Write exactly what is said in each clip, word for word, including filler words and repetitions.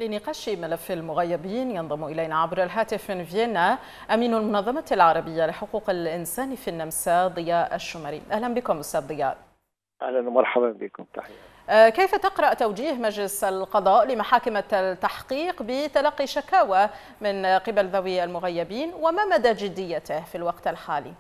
لنقاش ملف المغيبين ينضم إلينا عبر الهاتف من فيينا أمين المنظمة العربية لحقوق الإنسان في النمسا ضياء الشمري. أهلا بكم أستاذ ضياء. أهلا ومرحبا بكم. تحية. كيف تقرأ توجيه مجلس القضاء لمحاكم التحقيق بتلقي شكاوى من قبل ذوي المغيبين وما مدى جديته في الوقت الحالي؟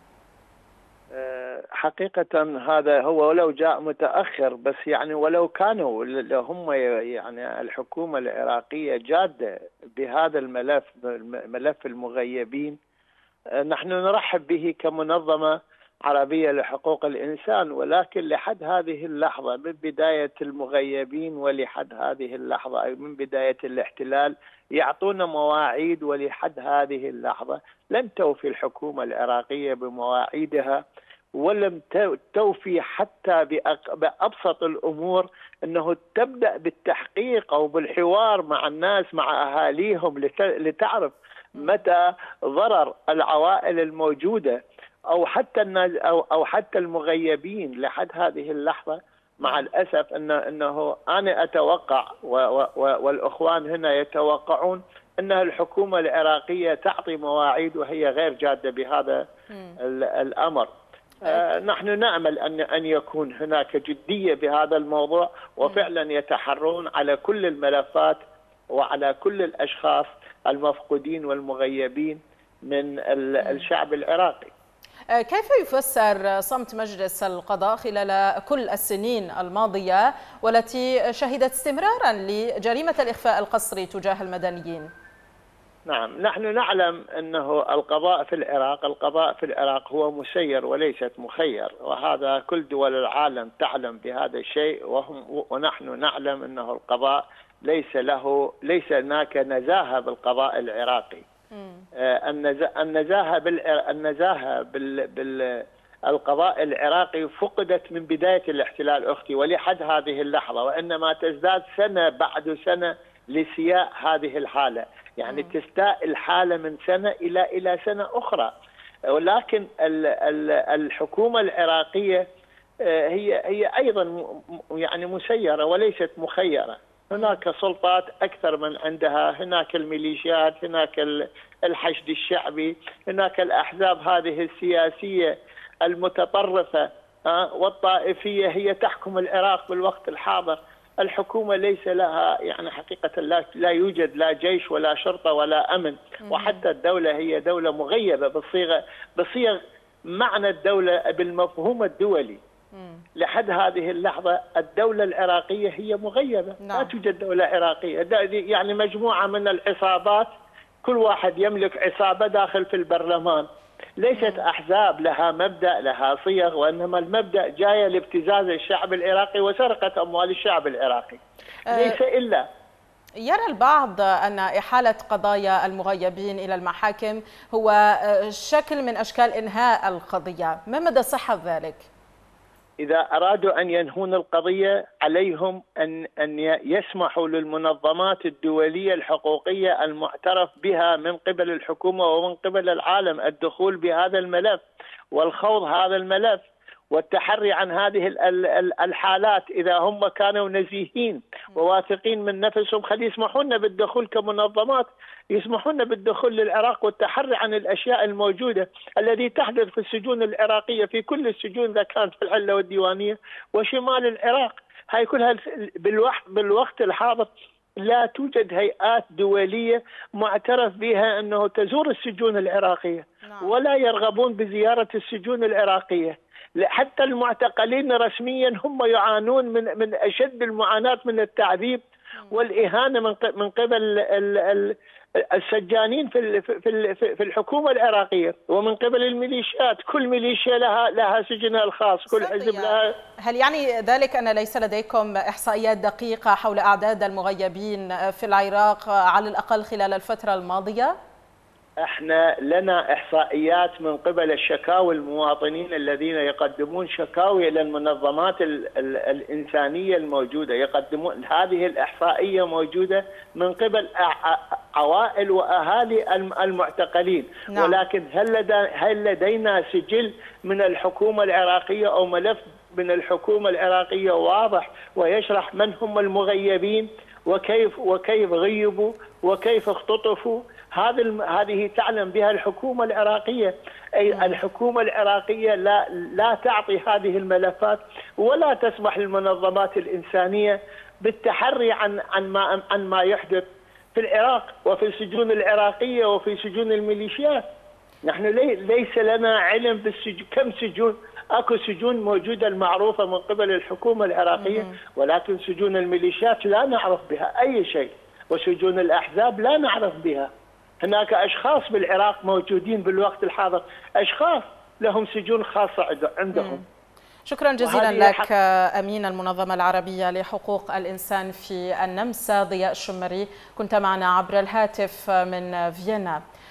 حقيقة هذا هو ولو جاء متأخر، بس يعني ولو كانوا هم يعني الحكومة العراقية جادة بهذا الملف ملف المغيبين، نحن نرحب به كمنظمة عربية لحقوق الإنسان، ولكن لحد هذه اللحظة من بداية المغيبين ولحد هذه اللحظة من بداية الاحتلال يعطونا مواعيد، ولحد هذه اللحظة لم توفي الحكومة العراقية بمواعيدها ولم توفي حتى بأبسط الأمور، أنه تبدأ بالتحقيق أو بالحوار مع الناس مع أهاليهم لتعرف متى ضرر العوائل الموجودة أو حتى الناس أو أو حتى المغيبين. لحد هذه اللحظة مع الأسف أنه أنه أنا أتوقع والأخوان هنا يتوقعون أن الحكومة العراقية تعطي مواعيد وهي غير جادة بهذا الأمر. آه نحن نأمل أن أن يكون هناك جدية بهذا الموضوع، وفعلا يتحرون على كل الملفات وعلى كل الأشخاص المفقودين والمغيبين من الشعب العراقي. كيف يفسر صمت مجلس القضاء خلال كل السنين الماضية والتي شهدت استمرارا لجريمة الإخفاء القسري تجاه المدنيين؟ نعم، نحن نعلم أنه القضاء في العراق القضاء في العراق هو مسير وليست مخير، وهذا كل دول العالم تعلم بهذا الشيء، وهم ونحن نعلم أنه القضاء ليس له ليس هناك نزاهة بالقضاء العراقي. النزاهة النزاهة بالقضاء العراقي فقدت من بداية الاحتلال أختي ولحد هذه اللحظة، وإنما تزداد سنة بعد سنة لسياء هذه الحالة، يعني تستاء الحالة من سنة إلى إلى سنة أخرى. ولكن الحكومة العراقية هي هي أيضا يعني مسيرة وليست مخيرة. هناك سلطات أكثر من عندها، هناك الميليشيات، هناك الحشد الشعبي، هناك الأحزاب هذه السياسية المتطرفة والطائفية هي تحكم العراق بالوقت الحاضر. الحكومة ليس لها يعني حقيقة لا, لا يوجد لا جيش ولا شرطة ولا أمن، وحتى الدولة هي دولة مغيبة بالصيغة بصيغ معنى الدولة بالمفهوم الدولي. لحد هذه اللحظة الدولة العراقية هي مغيبة، نعم. لا توجد دولة عراقية، يعني مجموعة من العصابات، كل واحد يملك عصابة داخل في البرلمان، ليست أحزاب لها مبدأ لها صيغ، وإنما المبدأ جاية لابتزاز الشعب العراقي وسرقة أموال الشعب العراقي. ليس إلا يرى البعض أن إحالة قضايا المغيبين إلى المحاكم هو شكل من أشكال إنهاء القضية، ما مدى صحة ذلك؟ إذا أرادوا أن ينهون القضية عليهم أن أن يسمحوا للمنظمات الدولية الحقوقية المعترف بها من قبل الحكومة ومن قبل العالم الدخول بهذا الملف والخوض هذا الملف والتحري عن هذه الحالات. إذا هم كانوا نزيهين وواثقين من نفسهم خلي يسمحون بالدخول كمنظمات، يسمحون بالدخول للعراق والتحري عن الأشياء الموجودة التي تحدث في السجون العراقية، في كل السجون إذا كانت في العلة والديوانية وشمال العراق. هاي كلها بالوقت الحاضر لا توجد هيئات دولية معترف بها أنه تزور السجون العراقية، ولا يرغبون بزيارة السجون العراقية. حتى المعتقلين رسميا هم يعانون من من اشد المعاناه من التعذيب والاهانه من من قبل السجانين في في الحكومه العراقيه ومن قبل الميليشيات. كل ميليشيا لها لها سجنها الخاص، كل حزب لها. هل يعني ذلك ان ليس لديكم احصائيات دقيقه حول اعداد المغيبين في العراق على الاقل خلال الفتره الماضيه؟ احنا لنا احصائيات من قبل الشكاوى المواطنين الذين يقدمون شكاوي الى المنظمات ال ال الانسانيه الموجوده، يقدمون هذه الاحصائيه موجوده من قبل عوائل واهالي المعتقلين. نعم. ولكن هل لدى هل لدينا سجل من الحكومه العراقيه او ملف من الحكومه العراقيه واضح ويشرح من هم المغيبين وكيف وكيف غيبوا وكيف اختطفوا. هذه هذه تعلم بها الحكومة العراقية. أي الحكومة العراقية لا لا تعطي هذه الملفات ولا تسمح للمنظمات الإنسانية بالتحري عن عن ما عن ما يحدث في العراق وفي السجون العراقية وفي سجون الميليشيات. نحن لي ليس لنا علم بالسجون، كم سجون، اكو سجون موجودة المعروفة من قبل الحكومة العراقية، ولكن سجون الميليشيات لا نعرف بها أي شيء، وسجون الأحزاب لا نعرف بها. هناك أشخاص بالعراق موجودين بالوقت الحاضر، أشخاص لهم سجون خاصة عندهم. شكرا جزيلا لك أمين المنظمة العربية لحقوق الإنسان في النمسا ضياء الشمري، كنت معنا عبر الهاتف من فيينا.